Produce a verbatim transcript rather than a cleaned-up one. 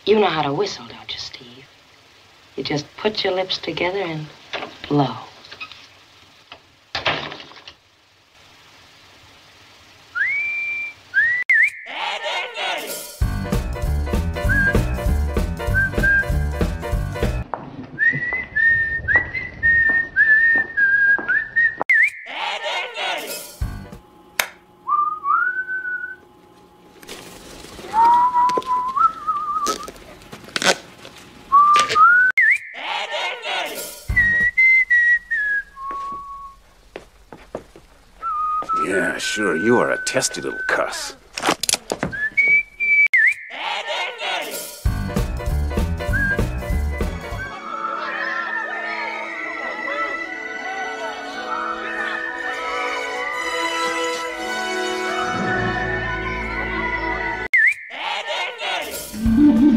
You know how to whistle, don't you, Steve? You just put your lips together and blow. Yeah, sure, you are a testy little cuss. Eddy!